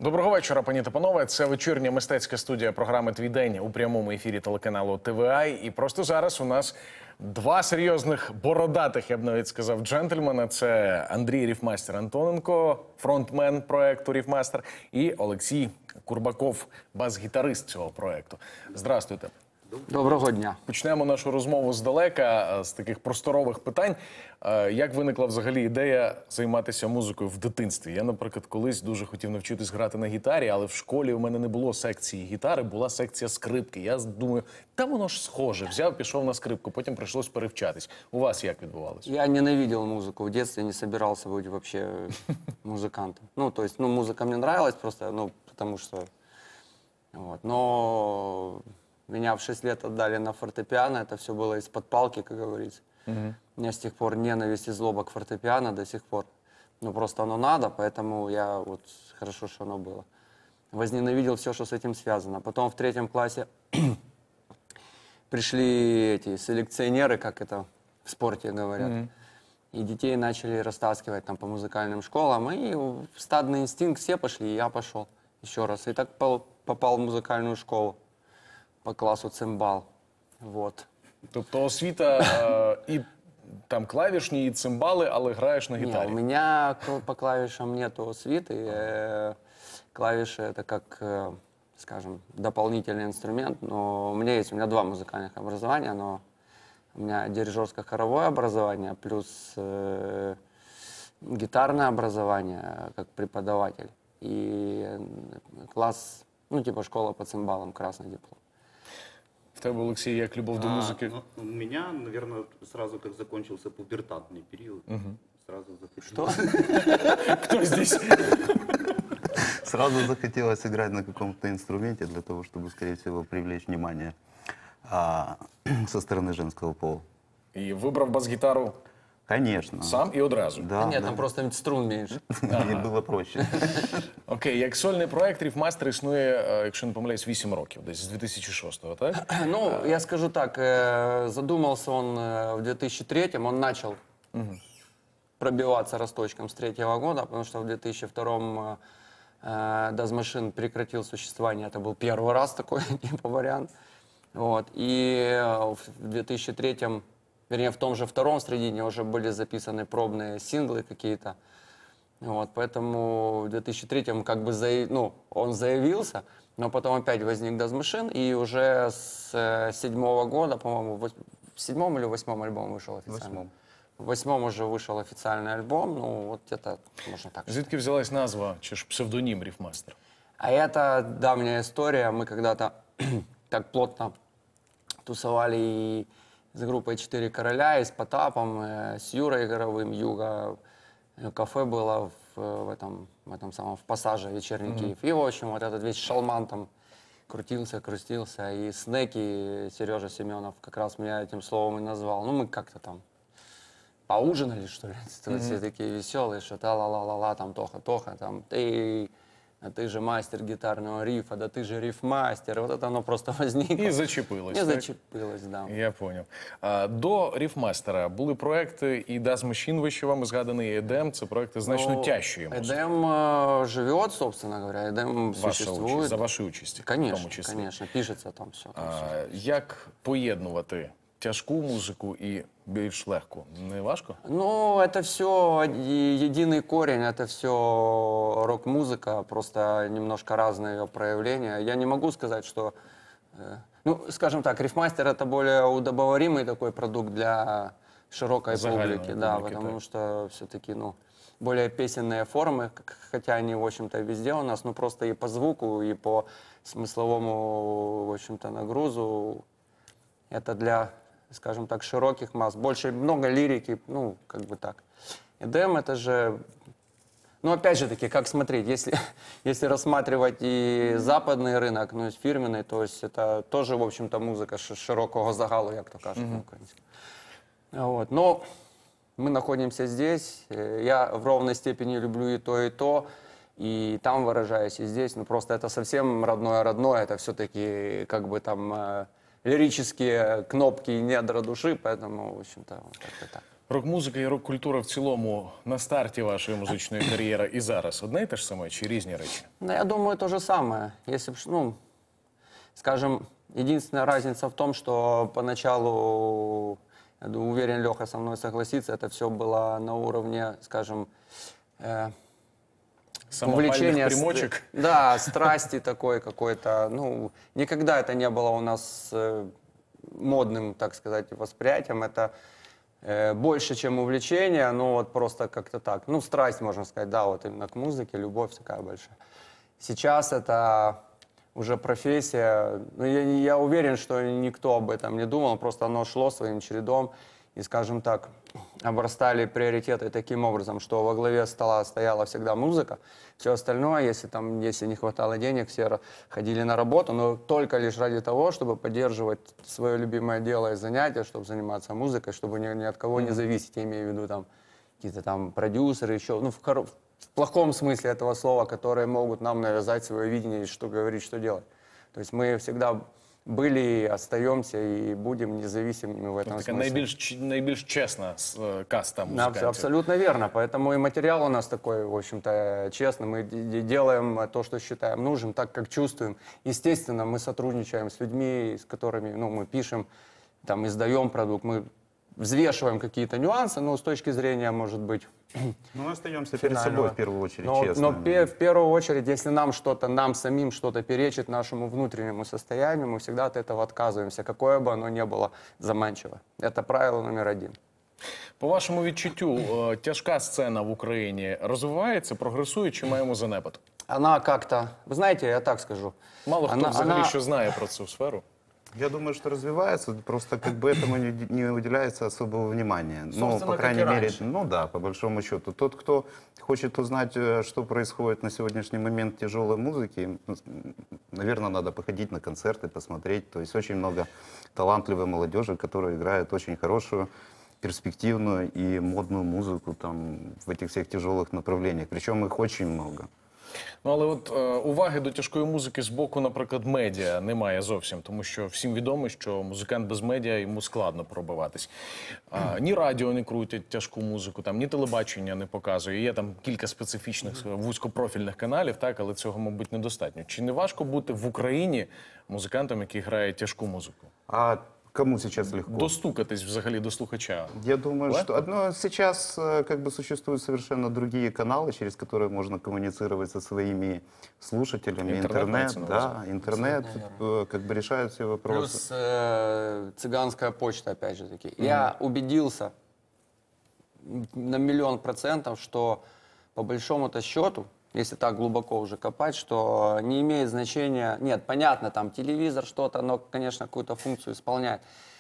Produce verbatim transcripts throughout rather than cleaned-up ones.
Доброго вечора, пані та панове. Це вечірня мистецька студія програми «Твій день» у прямому ефірі телеканалу Т В А. І просто зараз у нас два серйозних бородатих, я б навіть сказав, джентльмена. Це Андрій Ріфмастер Антоненко, фронтмен проекту «Ріфмастер», і Олексій Курбаков, бас-гітарист цього проекту. Здравствуйте. Доброго дня. Почнемо нашу розмову здалека, з таких просторових питань. Як виникла взагалі ідея займатися музикою в дитинстві? Я, наприклад, колись дуже хотів навчитись грати на гітарі, але в школі у мене не було секції гітари, була секція скрипки. Я думаю, та воно ж схоже. Взяв, пішов на скрипку, потім прийшлось перевчатись. У вас як відбувалося? Я ненавидел музыку в детстве, не собирался быть вообще музыкантом. Ну, то есть, ну, музыка мне нравилась просто, ну, потому что... Вот. Но меня в шесть лет отдали на фортепиано, это все было из-под палки, как говорится. Угу. У меня с тех пор ненависть и злоба к фортепиано до сих пор. Ну, просто оно надо, поэтому я вот... Хорошо, что оно было. Возненавидел все, что с этим связано. Потом в третьем классе пришли эти селекционеры, как это в спорте говорят. Mm-hmm. И детей начали растаскивать там по музыкальным школам. И в стадный инстинкт все пошли, и я пошел еще раз. И так попал в музыкальную школу по классу цимбал. Вот. Тобто освіта е, і там клавішні, і цимбали, але граєш на гітарі? Нет, у меня по клавишам нету освиты. Э, клавиши это как, э, скажем, дополнительный инструмент. Но у меня есть, у меня два музыкальных образования, но у меня дирижерско-хоровое образование плюс э, гитарное образование как преподаватель. И класс, ну типа школа по цимбалам, красный диплом. В тебе, Олексій, як любов до музики? А, ну, у меня, наверное, сразу как закончился пубертатный период, угу. сразу захотелось. Что? Кто здесь? Сразу захотелось играть на каком-то инструменте для того, чтобы, скорее всего, привлечь внимание а, со стороны женского пола. И выбрав бас-гитару? Конечно. Сам и одразу? Да, Да нет, да. там просто струн меньше. Ага. И было проще. Окей, як сольний проект «Ріфмастер» існує, якщо не помиляюсь, вісім років, десь з дві тисячі шостого, так? Ну, я скажу так, задумался он в две тысячи третьем, он начал угу. пробиваться росточком с третьего года, потому что в две тысячи втором Daz Machine прекратил существование, это был первый раз такой типа вариант. Вот. И в две тысячи третьем, вернее, в том же втором средине уже были записаны пробные синглы какие-то. Вот, поэтому в две тысячи третьем как бы заяв... ну, он заявился, но потом опять возник Daz Machine, и уже с седьмого года, по-моему, в седьмом или восьмом альбом вышел официально. Восьмом. В восьмом уже вышел официальный альбом, ну вот где-то можно так. Звідки взялась назва, чи ж псевдонім «Ріфмастер»? А это давняя история, мы когда-то так плотно тусовали и с группой «Четыре короля», и с Потапом, и с Юрой Горовым, Юга. Кафе было в, в, этом, в этом самом, в Пассаже, вечерний mm-hmm. Киев. И, в общем, вот этот весь шалман там крутился, крутился. И Снеки, Сережа Семенов, как раз меня этим словом и назвал. Ну, мы как-то там поужинали, что ли. Mm-hmm. Все такие веселые, что та-ла-ла-ла-ла, там Тоха-Тоха, там ты... А ты же мастер гитарного рифа, да ты же рифмастер. Вот это оно просто возникло. І зачепилось. І так? зачепилось, да. Я понял. А, до «Ріфмастера» були проекти і Daz Machine, вище вами згаданий, і «Едем». Це проекти значно Ну, тяжчої музики. «Едем» э, живет, собственно говоря. «Едем» Ваша существует. участь, за ваші участі, в Конечно, тому числі. конечно, пишется там все. Там А, все. як поєднувати тяжку музику і більш легку? Не важко? Ну, это все единый корень, это все рок-музыка, просто немножко разные ее проявления. Я не могу сказать, что... Э, ну, скажем так, «Рифмастер» — это более удобоваримый такой продукт для широкой Загальной публики, да, публики, потому так. что все-таки, ну, более песенные формы, хотя они, в общем-то, везде у нас, ну, просто и по звуку, и по смысловому, в общем-то, нагрузу. Это для, скажем так, широких масс. Больше, много лирики, ну, как бы так. «Эдем» — это же... Ну, опять же таки, как смотреть, если, если рассматривать и западный рынок, ну, и фирменный, то есть это тоже, в общем-то, музыка широкого загалу, як то кажуть, mm-hmm. українською. Вот. Но мы находимся здесь, я в ровной степени люблю и то, и то, и там выражаюсь, и здесь, ну, просто это совсем родное-родное, это все-таки, как бы там, э, лирические кнопки и недра души, поэтому, в общем-то, вот как-то так. Рок-музика і рок-культура в цілому на старті вашої музичної кар'єри і зараз одне і те ж саме чи різні речі? Ну, я думаю, то же самое. Если б, ш- ну, скажем, единственная разница в том, что поначалу, я думаю, уверен, Леха со мной согласится, это все было на уровне, скажем, э, Самопальних увлечения, примочек? ст- да, страсти такой какой-то. Ну, никогда это не было у нас э, модным, так сказать, восприятием. Это э, больше, чем увлечение, ну вот просто как-то так. Ну, страсть, можно сказать, да, вот именно к музыке, любовь такая большая. Сейчас это уже профессия. Ну, я, я уверен, что никто об этом не думал, просто оно шло своим чередом. И, скажем так, обрастали приоритеты таким образом, что во главе стола стояла всегда музыка. Все остальное, если там, если не хватало денег, все ра- ходили на работу, но только лишь ради того, чтобы поддерживать свое любимое дело и занятие, чтобы заниматься музыкой, чтобы ни, ни от кого не зависеть, я имею в виду там какие-то там продюсеры, еще, ну, в, хоро- в плохом смысле этого слова, которые могут нам навязать свое видение, что говорить, что делать. То есть мы всегда были, остаемся и будем независимыми в этом Така смысле. найбільш, ч- найбільш чесна е, каста Абс- музикантів. Абсолютно верно. Поэтому и материал у нас такой, в общем-то, честный. Мы д- д- делаем то, что считаем нужным, так, как чувствуем. Естественно, мы сотрудничаем с людьми, с которыми, ну, мы пишем, там, издаем продукт. Мы взвешиваем какие-то нюансы, но с точки зрения, может быть, Ну, мы остаемся перед финального. собой в первую очередь, Но, честно. но пе- в первую очередь, если нам что-то, нам самим что-то перечит нашему внутреннему состоянию, мы всегда от этого отказываемся, какое бы оно ни было заманчиво. Это правило номер один. По вашому відчуттю, е, тяжка сцена в Україні розвивається, прогресує чи маємо занепад? Она как-то, вы знаете, я так скажу. Мало хто она, взагалі она- що знає про цю сферу. Я думаю, что развивается, просто как бы этому не, не уделяется особого внимания. Ну, Собственно, по как крайней и мере, раньше. ну да, по большому счету. Тот, кто хочет узнать, э, что происходит на сегодняшний момент в тяжелой музыке, ну, с- м, наверное, надо походить на концерты, посмотреть. То есть очень много талантливой молодежи, которая играет очень хорошую, перспективную и модную музыку там, в этих всех тяжелых направлениях. Причем их очень много. Ну, але от е, уваги до тяжкої музики з боку, наприклад, медіа немає зовсім, тому що всім відомо, що музикант без медіа йому складно пробиватись. А, ні радіо не крутять тяжку музику, там ні телебачення не показує. Є там кілька специфічних е, вузькопрофільних каналів, так, але цього, мабуть, недостатньо. Чи не важко бути в Україні музикантом, який грає тяжку музику? А кому сейчас легко? Достукатись взагалі до слухача? Я думаю, Легко? что одно, сейчас э, как бы существуют совершенно другие каналы, через которые можно коммуницировать со своими слушателями. Интернет, Интернет, мається на увазі? да, интернет э, как бы решает все вопросы. Плюс э, цыганская почта, опять же таки. Я убедился на миллион процентов, что по большому-то счету, если так глубоко уже копать, что не имеет значения... Нет, понятно, там телевизор что-то, оно, конечно, какую-то функцию исполняет.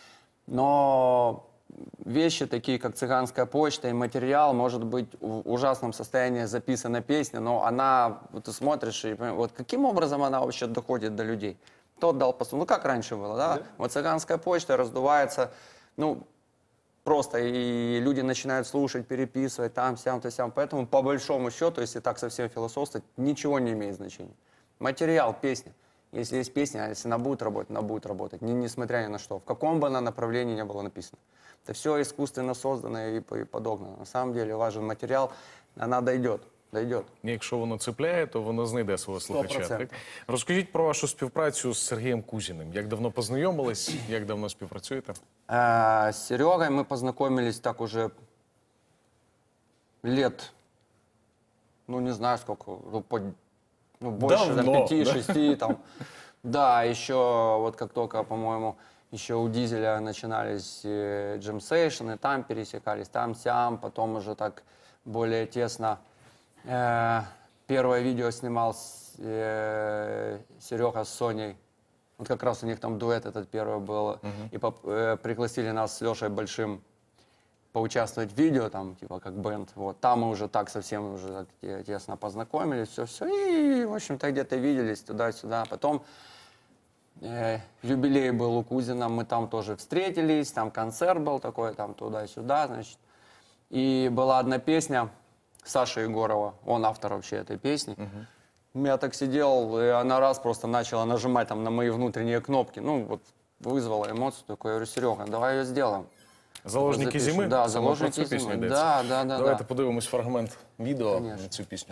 Но вещи такие, как цыганская почта и материал, может быть в ужасном состоянии записана песня, но она, вот ты смотришь и понимаешь, вот каким образом она вообще доходит до людей? Тот дал посыл. Ну, как раньше было, да? Вот цыганская почта раздувается, ну, просто, и люди начинают слушать, переписывать, там, сям, то, сям. Поэтому, по большому счету, если так совсем философствовать, ничего не имеет значения. Материал, песня. Если есть песня, а если она будет работать, она будет работать, не, несмотря ни на что. В каком бы она направлении не было написано. Это все искусственно создано и, по- и подогнано. На самом деле важен материал, она дойдет, дойдет. Якщо воно цепляє, то воно знайде свого слухача. Так? процентів. Розкажіть про вашу співпрацю з Сергієм Кузіним. Як давно познайомились, як давно співпрацюєте? А, с Серегой мы познакомились так уже лет, ну не знаю сколько, ну, по- ну, больше Давно, да? пяти-шести там. Да, еще вот как только, по-моему, еще у Дизеля начинались э, джем-сейшены, там пересекались, там-сям, потом уже так более тесно. Э, первое видео снимал с, э, Серега с Соней. Вот как раз у них там дуэт этот первый был. И поп- э, пригласили нас с Лешей Большим поучаствовать в видео, там, типа, как бенд. Вот. Там мы уже так совсем уже так те- тесно познакомились, все-все. И, в общем-то, где-то виделись туда-сюда. Потом э, юбилей был у Кузина, мы там тоже встретились, там концерт был такой, там туда-сюда, значит. И была одна песня Саши Егорова, он автор вообще этой песни. Я так сидел, и она раз просто начала нажимать там на мои внутренние кнопки. Ну, вот вызвала эмоцию такой, я говорю, Серега, давай ее сделаем. Заложники запишем. зими? Да, Саме про заложники цю пісню зимы. йдеться. Да, да, да. Давайте да. подивимось фрагмент відео Конечно. на цю пісню.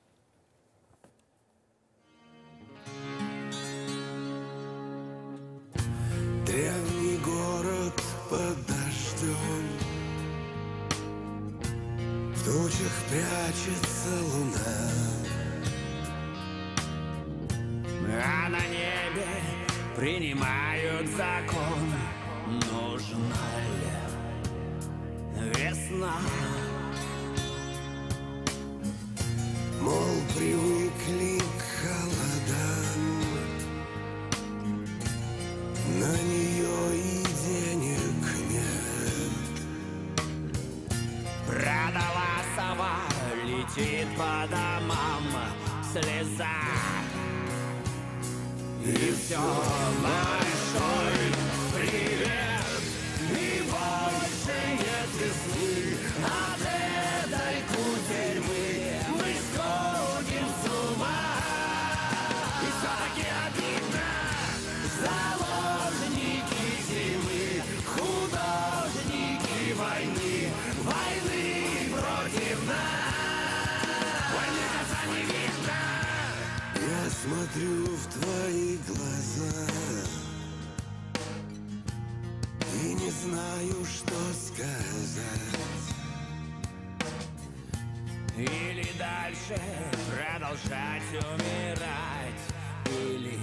Древний город под дождем, в тучах прячется луна, а на небе принимают закон. Нужна ли весна? Мол, привыкли к холодам, на нее и денег нет. Продала сова, летит по домам слеза. И все, большой привет, и больше нет весны. От этой кутерьмы мы сходим с ума. И все-таки обидно, заложники зимы, художники войны, войны против нас. Войны конца не видно. Я смотрю в твои глаза и не знаю, что сказать. Или дальше продолжать умирать, или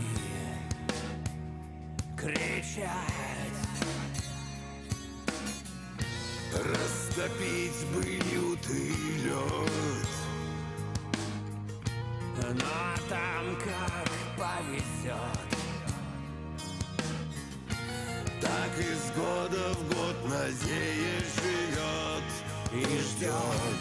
кричать. Растопить бы лютый лед, но там как повезет. Так из года в год на зее живет и ждет.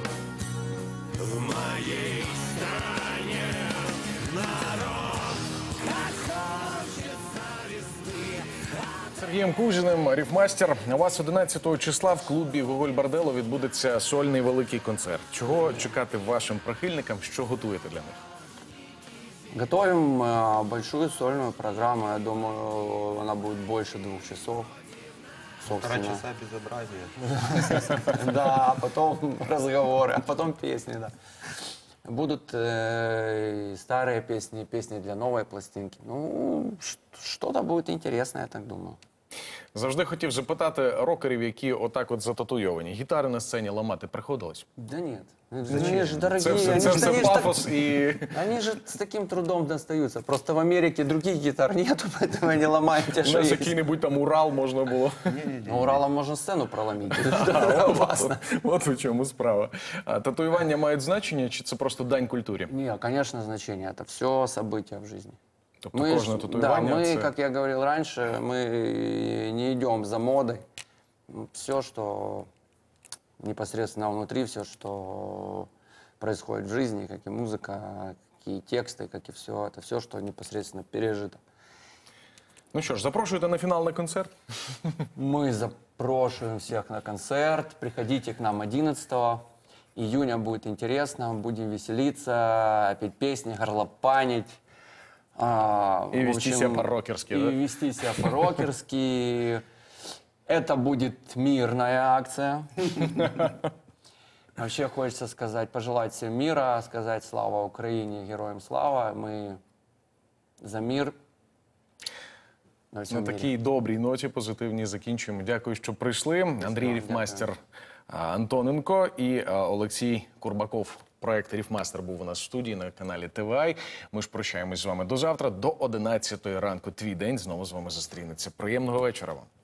В моей стране народ, как хочется весны. Сергієм Кужиним, рифмастер. У вас одинадцятого числа в клубі «Гоголь Борделло» відбудеться сольний великий концерт. Чого чекати вашим прихильникам? Що готуєте для них? Готовим э, большую сольную программу. Я думаю, она будет больше двух часов. Полтора Собственно. часа безобразия. Да, а потом разговоры, а потом песни, да. Будут э, и старые песни, и песни для новой пластинки. Ну, ш- что-то будет интересное, я так думаю. Завжди хотів запитати рокерів, які отак от зататуйовані. Гітари на сцені ламати приходилось? Да нет. Они же дорогие, Це все, они, це же, все они, же так- пафос і... они же с таким трудом достаются. Просто в Америке других гитар нету, поэтому они ломают те, что У нас есть. який-небудь там Урал можна було. Ну, Уралом можно сцену проломить. От, от в чому справа. А татуювання мають значення, чи це просто дань культурі? Не, конечно, значение. Это все события в жизни. Тобто Мы, кожне ж- да, татуювання мы, це... как я говорил раньше, мы не идем за модой. Все, что непосредственно внутри, все, что происходит в жизни, как и музыка, как и тексты, как и все, это все, что непосредственно пережито. Ну що ж, запрошуйте на фінал на концерт. Мы запрошиваем всех на концерт. Приходите к нам одиннадцатого июня, будет интересно. Будем веселиться, петь песни, горлопанить. А, И в вести себя по-рокерски, И да? вести себя по-рокерски. Это будет мирная акция. Вообще хочется сказать, пожелать всем мира, сказать слава Украине, героям слава. Мы за мир. На всем На мире. такій добрій ноті, позитивній, закінчуємо. Дякую, що прийшли. Андрій Ріфмастер а, Антоненко і а, Олексій Курбаков. Проект Ріфмастер був у нас в студії на каналі ТВА. Ми ж прощаємось з вами до завтра. До одинадцятої ранку. Твій день знову з вами зустрінеться. Приємного вечора вам.